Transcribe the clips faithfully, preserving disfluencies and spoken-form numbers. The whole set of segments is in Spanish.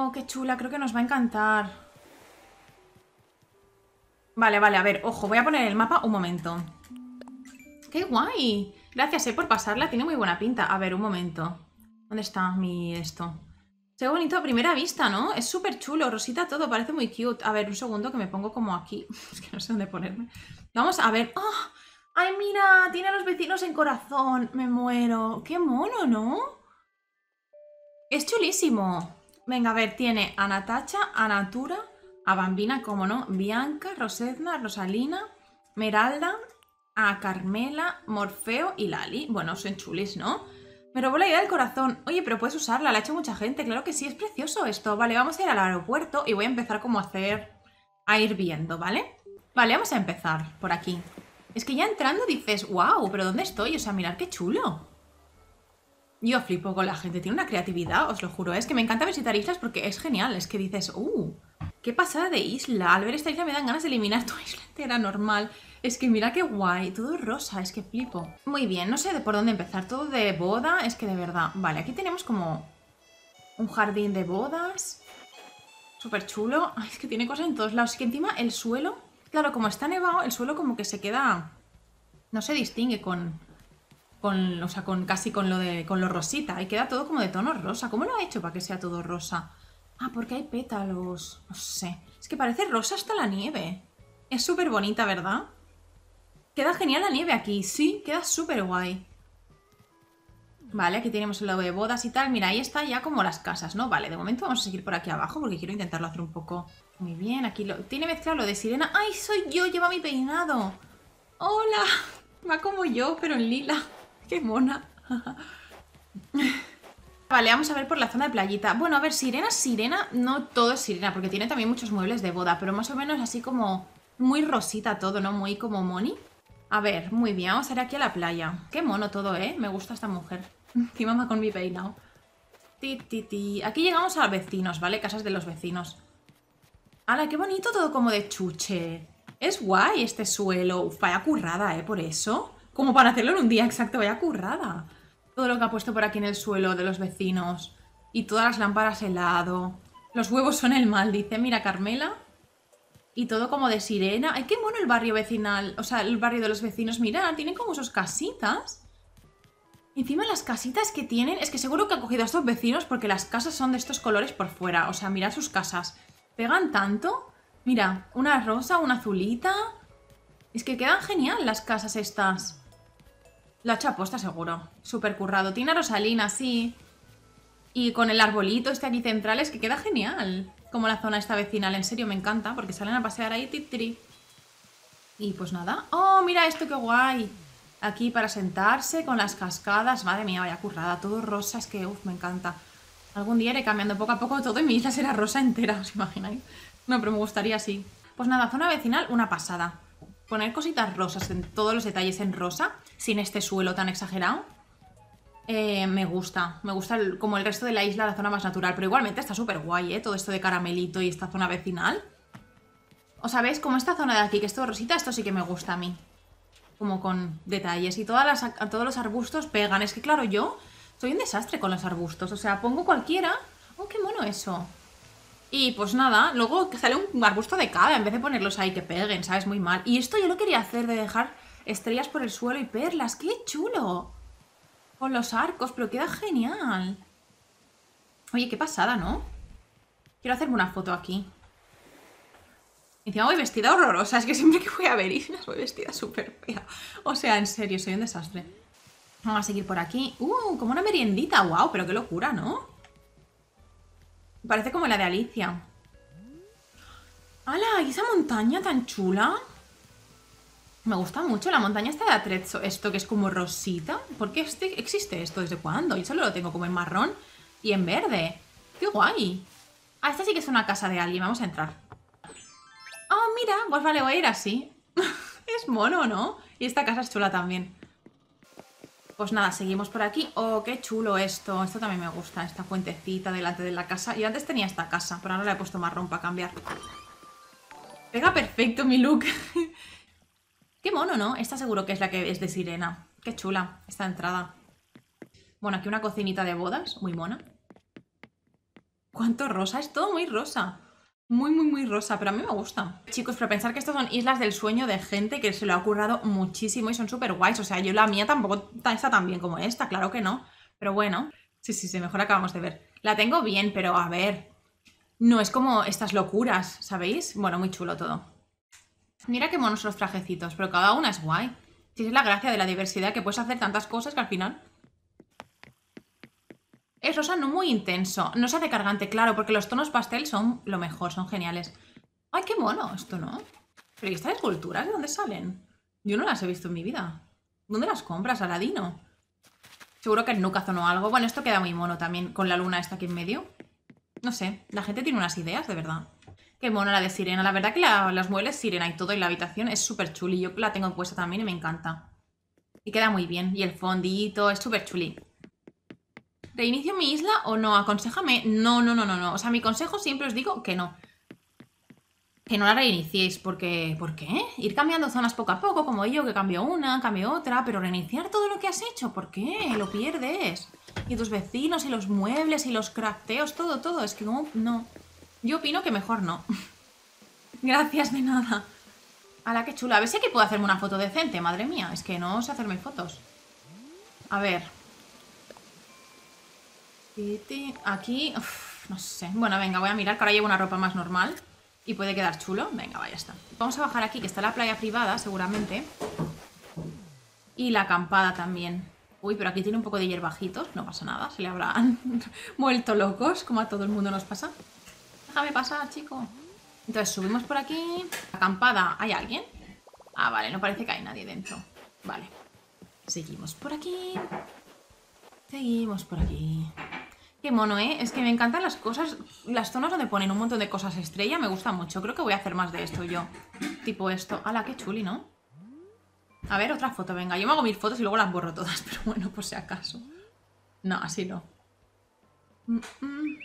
Oh, qué chula, creo que nos va a encantar. Vale, vale, a ver, ojo, voy a poner el mapa un momento. ¡Qué guay! Gracias, eh, por pasarla, tiene muy buena pinta. A ver, un momento. ¿Dónde está mi esto? Se ve bonito a primera vista, ¿no? Es súper chulo, rosita todo, parece muy cute. A ver, un segundo que me pongo como aquí. Es que no sé dónde ponerme. Vamos a ver. ¡Oh! ¡Ay, mira! Tiene a los vecinos en corazón. Me muero. ¡Qué mono!, ¿no? Es chulísimo. Venga, a ver, tiene a Natacha, a Natura, a Bambina, como no, Bianca, Rosedna, Rosalina, Meralda, a Carmela, Morfeo y Lali. Bueno, son chulis, ¿no? Me robó la idea del corazón. Oye, pero puedes usarla, la ha hecho mucha gente. Claro que sí, es precioso esto. Vale, vamos a ir al aeropuerto y voy a empezar como a hacer... a ir viendo, ¿vale? Vale, vamos a empezar por aquí. Es que ya entrando dices, wow, pero ¿dónde estoy? O sea, mirad qué chulo. Yo flipo con la gente, tiene una creatividad, os lo juro. Es que me encanta visitar islas porque es genial. Es que dices, uh, qué pasada de isla. Al ver esta isla me dan ganas de eliminar tu isla entera normal. Es que mira qué guay, todo rosa, es que flipo. Muy bien, no sé de por dónde empezar. Todo de boda, es que de verdad. Vale, aquí tenemos como un jardín de bodas. Súper chulo. Ay, es que tiene cosas en todos lados. Es que encima el suelo, claro, como está nevado, el suelo como que se queda... no se distingue con... Con, o sea, con casi con lo de con lo rosita. Y queda todo como de tono rosa. ¿Cómo lo ha hecho para que sea todo rosa? Ah, porque hay pétalos. No sé. Es que parece rosa hasta la nieve. Es súper bonita, ¿verdad? Queda genial la nieve aquí. Sí, queda súper guay. Vale, aquí tenemos el lado de bodas y tal. Mira, ahí está ya como las casas, ¿no? Vale, de momento vamos a seguir por aquí abajo porque quiero intentarlo hacer un poco... Muy bien, aquí lo... tiene mezclado lo de sirena. ¡Ay, soy yo! Lleva mi peinado. ¡Hola! Va como yo, pero en lila. ¡Qué mona! Vale, vamos a ver por la zona de playita. Bueno, a ver, sirena, sirena. No todo es sirena, porque tiene también muchos muebles de boda, pero más o menos así como muy rosita todo, ¿no? Muy como moni. A ver, muy bien, vamos a ir aquí a la playa. Qué mono todo, ¿eh? Me gusta esta mujer. Encima va con mi peinado. Ti, ti, ti. Aquí llegamos a los vecinos, ¿vale? Casas de los vecinos. ¡Hala, qué bonito todo como de chuche! Es guay este suelo. Uf, vaya currada, ¿eh? Por eso... Como para hacerlo en un día exacto, vaya currada. Todo lo que ha puesto por aquí en el suelo de los vecinos. Y todas las lámparas helado. Los huevos son el mal, dice. Mira, Carmela. Y todo como de sirena. Ay, qué mono el barrio vecinal. O sea, el barrio de los vecinos. Mira, tienen como sus casitas. Encima las casitas que tienen... Es que seguro que ha cogido a estos vecinos porque las casas son de estos colores por fuera. O sea, mirad sus casas. Pegan tanto. Mira, una rosa, una azulita. Es que quedan genial las casas estas. Lo ha hecho aposta seguro. Súper currado. Tiene a Rosalina, sí. Y con el arbolito este aquí central es que queda genial. Como la zona esta vecinal. En serio, me encanta. Porque salen a pasear ahí. Titri. Y pues nada. ¡Oh, mira esto, qué guay! Aquí para sentarse con las cascadas. Madre mía, vaya currada. Todo rosa. Es que, uff, me encanta. Algún día iré cambiando poco a poco todo y mi isla será rosa entera. ¿Os imagináis? No, pero me gustaría así. Pues nada, zona vecinal, una pasada. Poner cositas rosas, en todos los detalles en rosa, sin este suelo tan exagerado, eh, me gusta. Me gusta el, como el resto de la isla, la zona más natural. Pero igualmente está súper guay, ¿eh? Todo esto de caramelito y esta zona vecinal. O sea, ¿veis? Como esta zona de aquí, que es todo rosita, esto sí que me gusta a mí. Como con detalles. Y todas las, a todos los arbustos pegan. Es que, claro, yo soy un desastre con los arbustos. O sea, pongo cualquiera... ¡Oh, qué mono eso! Y pues nada, luego sale un arbusto de cada en vez de ponerlos ahí que peguen, ¿sabes? Muy mal. Y esto yo lo quería hacer, de dejar estrellas por el suelo y perlas. ¡Qué chulo! Con los arcos, pero queda genial. Oye, qué pasada, ¿no? Quiero hacerme una foto aquí. Encima voy vestida horrorosa. Es que siempre que voy a ver islas voy vestida súper fea. O sea, en serio, soy un desastre. Vamos a seguir por aquí. ¡Uh! Como una meriendita. ¡Wow! Pero qué locura, ¿no? Parece como la de Alicia. ¡Hala! ¿Y esa montaña tan chula? Me gusta mucho la montaña esta de Atrezzo. Esto que es como rosita. ¿Por qué este, existe esto? ¿Desde cuándo? Yo solo lo tengo como en marrón y en verde. ¡Qué guay! Ah, esta sí que es una casa de alguien. Vamos a entrar. ¡Ah, mira! Pues vale, voy a ir así. Es mono, ¿no? Y esta casa es chula también. Pues nada, seguimos por aquí. ¡Oh, qué chulo esto! Esto también me gusta, esta fuentecita delante de la casa. Y antes tenía esta casa, pero ahora le he puesto marrón para cambiar. Pega perfecto mi look. Qué mono, ¿no? Esta seguro que es la que es de sirena. Qué chula esta entrada. Bueno, aquí una cocinita de bodas, muy mona. ¿Cuánto rosa? Es todo muy rosa. Muy, muy, muy rosa, pero a mí me gusta. Chicos, pero pensar que estas son islas del sueño de gente que se lo ha currado muchísimo y son súper guays. O sea, yo la mía tampoco está tan bien como esta, claro que no. Pero bueno, sí, sí, sí, mejor acabamos de ver. La tengo bien, pero a ver, no es como estas locuras, ¿sabéis? Bueno, muy chulo todo. Mira qué monos los trajecitos, pero cada una es guay. Sí, es la gracia de la diversidad, que puedes hacer tantas cosas que al final... Es rosa no muy intenso, no se hace cargante, claro, porque los tonos pastel son lo mejor, son geniales. ¡Ay, qué mono esto, ¿no? Pero ¿y estas esculturas de dónde salen? Yo no las he visto en mi vida. ¿Dónde las compras, Aladino? Seguro que en Nukazon o algo. Bueno, esto queda muy mono también, con la luna esta aquí en medio. No sé, la gente tiene unas ideas, de verdad. Qué mono la de sirena. La verdad que la, los muebles sirena y todo, y la habitación es súper chuli. Yo la tengo puesta también y me encanta. Y queda muy bien. Y el fondito es súper chuli. ¿Reinicio mi isla o no? Aconséjame. No, no, no, no, no. O sea, mi consejo siempre os digo que no. Que no la reiniciéis, porque... ¿Por qué? Ir cambiando zonas poco a poco, como yo, que cambio una, cambio otra, pero reiniciar todo lo que has hecho, ¿por qué? Lo pierdes. Y tus vecinos, y los muebles, y los crafteos, todo, todo. Es que no, no. Yo opino que mejor no. Gracias, de nada. ¡Hala, qué chula! A ver si aquí puedo hacerme una foto decente, madre mía. Es que no sé hacerme fotos. A ver... Aquí, uf, no sé. Bueno, venga, voy a mirar, que ahora llevo una ropa más normal y puede quedar chulo. Venga, vaya está. Vamos a bajar aquí, que está la playa privada, seguramente. Y la acampada también. Uy, pero aquí tiene un poco de hierbajitos. No pasa nada, se le habrán vuelto locos, como a todo el mundo nos pasa. Déjame pasar, chico. Entonces, subimos por aquí. Acampada, ¿hay alguien? Ah, vale, no parece que hay nadie dentro. Vale. Seguimos por aquí. Seguimos por aquí. Qué mono, ¿eh? Es que me encantan las cosas, las zonas donde ponen un montón de cosas estrella, me gusta mucho. Creo que voy a hacer más de esto yo. Tipo esto. ¡Hala, qué chuli!, ¿no? A ver, otra foto, venga. Yo me hago mil fotos y luego las borro todas, pero bueno, por si acaso. No, así no. Mm -mm.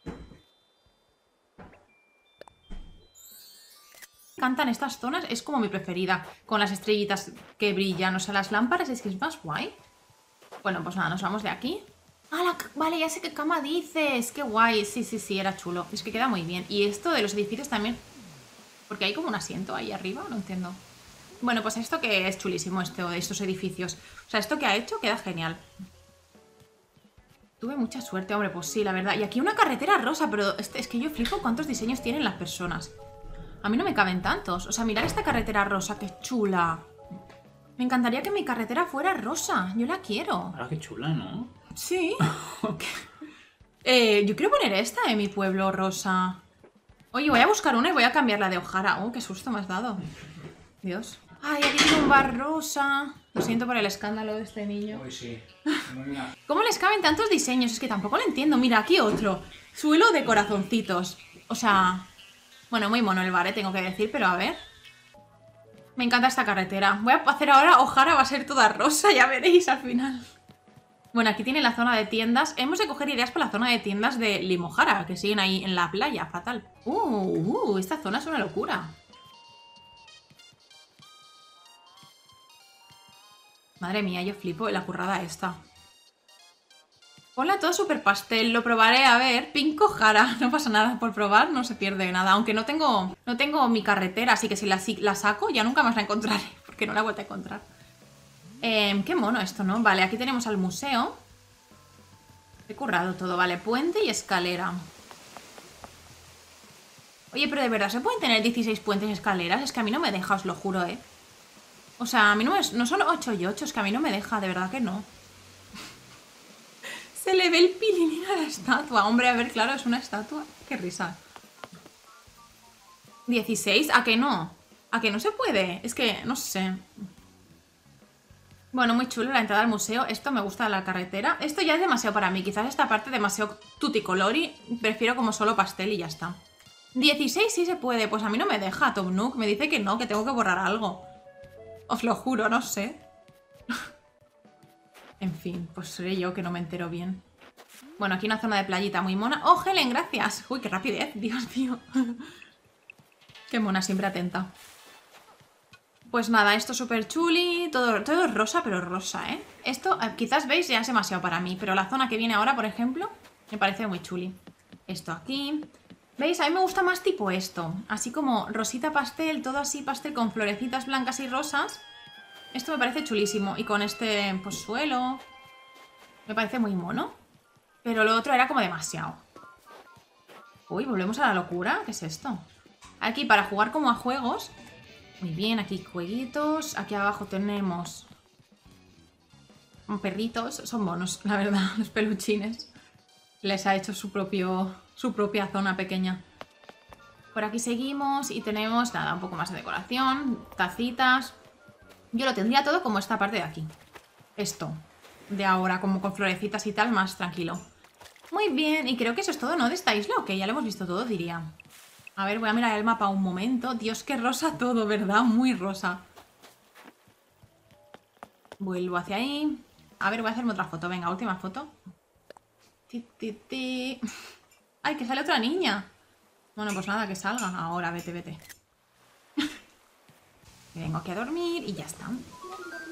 Me encantan estas zonas, es como mi preferida. Con las estrellitas que brillan, o sea, las lámparas, es que es más guay. Bueno, pues nada, nos vamos de aquí. ¡Ah, la vale, ya sé qué cama dices! ¡Qué guay! Sí, sí, sí, era chulo. Es que queda muy bien. Y esto de los edificios también... Porque hay como un asiento ahí arriba, no entiendo. Bueno, pues esto que es chulísimo, esto de estos edificios. O sea, esto que ha hecho queda genial. Tuve mucha suerte, hombre, pues sí, la verdad. Y aquí una carretera rosa, pero es que yo flipo cuántos diseños tienen las personas. A mí no me caben tantos. O sea, mirad esta carretera rosa, qué chula. Me encantaría que mi carretera fuera rosa. Yo la quiero. Ahora qué chula, ¿no? Sí. eh, yo quiero poner esta en mi pueblo rosa. Oye, voy a buscar una y voy a cambiarla de Ojara. Oh, qué susto me has dado. Dios. Ay, aquí tiene un bar rosa. Lo siento por el escándalo de este niño. Uy, sí. ¿Cómo les caben tantos diseños? Es que tampoco lo entiendo. Mira, aquí otro. Suelo de corazoncitos. O sea... Bueno, muy mono el bar, ¿eh? Tengo que decir, pero a ver... Me encanta esta carretera. Voy a hacer ahora... Ojara va a ser toda rosa, ya veréis al final. Bueno, aquí tiene la zona de tiendas. Hemos de coger ideas para la zona de tiendas de Limojara, que siguen ahí en la playa, fatal. Uh, uh, esta zona es una locura. Madre mía, yo flipo la currada esta. Ponla todo súper pastel, lo probaré, a ver. Pink Ojara, no pasa nada por probar, no se pierde nada. Aunque no tengo, no tengo mi carretera, así que si la, si la saco ya nunca más la encontraré, porque no la he vuelto a encontrar. Eh, qué mono esto, ¿no? Vale, aquí tenemos al museo. He currado todo, vale. Puente y escalera. Oye, pero de verdad, ¿se pueden tener dieciséis puentes y escaleras? Es que a mí no me deja, os lo juro, ¿eh? O sea, a mí no, es, no son ocho y ocho, es que a mí no me deja, de verdad que no. Se le ve el pilín a la estatua. Hombre, a ver, claro, es una estatua. Qué risa. dieciséis, ¿a que no? ¿A que no se puede? Es que, no sé... Bueno, muy chulo la entrada al museo. Esto me gusta de la carretera. Esto ya es demasiado para mí. Quizás esta parte demasiado tuticolori. Prefiero como solo pastel y ya está. dieciséis sí se puede. Pues a mí no me deja Tom Nook. Me dice que no, que tengo que borrar algo. Os lo juro, no sé. En fin, pues seré yo que no me entero bien. Bueno, aquí una zona de playita muy mona. ¡Oh, Helen, gracias! Uy, qué rapidez, Dios mío. Qué mona, siempre atenta. Pues nada, esto es súper chuli, todo, todo es rosa, pero rosa, ¿eh? Esto, eh, quizás veis, ya es demasiado para mí, pero la zona que viene ahora, por ejemplo, me parece muy chuli. Esto aquí. ¿Veis? A mí me gusta más tipo esto. Así como rosita pastel, todo así pastel con florecitas blancas y rosas. Esto me parece chulísimo. Y con este, pues, suelo. Me parece muy mono. Pero lo otro era como demasiado. Uy, volvemos a la locura. ¿Qué es esto? Aquí para jugar como a juegos. Muy bien, aquí jueguitos. Aquí abajo tenemos perritos. Son monos, la verdad, los peluchines. Les ha hecho su, propio, su propia zona pequeña. Por aquí seguimos y tenemos, nada, un poco más de decoración. Tacitas. Yo lo tendría todo como esta parte de aquí. Esto. De ahora, como con florecitas y tal, más tranquilo. Muy bien, y creo que eso es todo, ¿no? De esta isla, ok, ya lo hemos visto todo, diría. A ver, voy a mirar el mapa un momento. Dios, qué rosa todo, ¿verdad? Muy rosa. Vuelvo hacia ahí. A ver, voy a hacerme otra foto. Venga, última foto. Ti, ti, ti. ¡Ay, que sale otra niña! Bueno, pues nada, que salga. Ahora, vete, vete. Me vengo aquí a dormir y ya está.